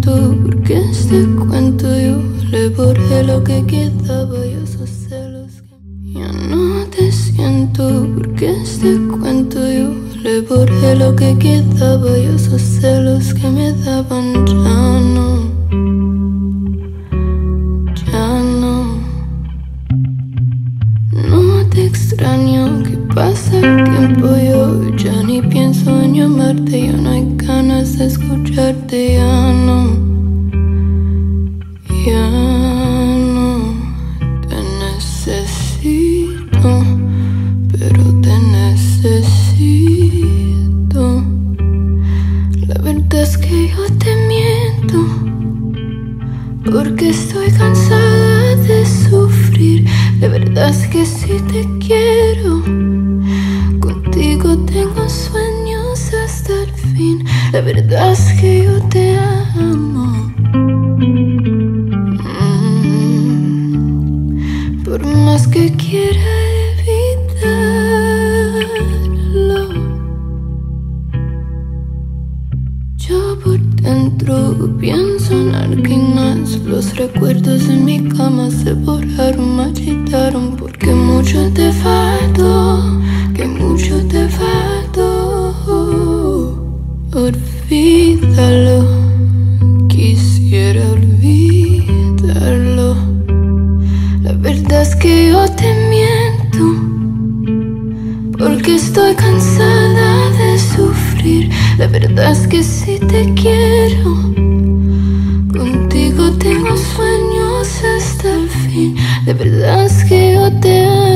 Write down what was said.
siento, porque este cuento yo le borré lo que quedaba y esos celos que ya no te siento, porque este cuento yo le borré lo que quedaba y esos celos que me daban ya no, ya no. No te extraño, que pasa el tiempo yo ya ni pienso en llamarte, ya no hay ganas de escucharte, ya no, ya no. Te necesito, pero te necesito. La verdad es que yo te miento, porque estoy cansada de sufrir. La verdad es que sí te quiero, contigo tengo sueños hasta el fin. La verdad es que yo te amo. Por más que quiera evitarlo, yo por dentro pienso en alguien más. Los recuerdos en mi cama se borraron, marchitaron, porque mucho te faltó, que mucho te faltó. Olvídalo, quisiera olvidarlo. La verdad es que yo te miento, porque estoy cansada de sufrir. La verdad es que sí te quiero, contigo tengo sueños hasta el fin. La verdad es que yo te amo.